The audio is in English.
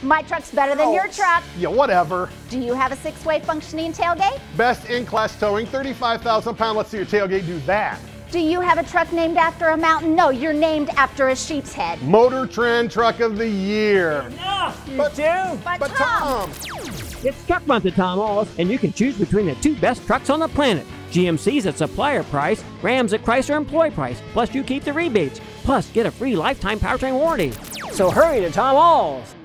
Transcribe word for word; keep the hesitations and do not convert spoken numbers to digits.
My truck's better than Oh. your truck. Yeah, whatever. Do you have a six-way functioning tailgate? Best in-class towing, thirty-five thousand pound. Let's see your tailgate do that. Do you have a truck named after a mountain? No, you're named after a sheep's head. Motor Trend Truck of the Year. Enough, you But- two. But, But Tom, Tom, It's Truck Month at Tom Ahl's, and you can choose between the two best trucks on the planet. G M C's at supplier price, Ram's at Chrysler employee price, plus you keep the rebates. Plus, get a free lifetime powertrain warranty. So hurry to Tom Ahl's.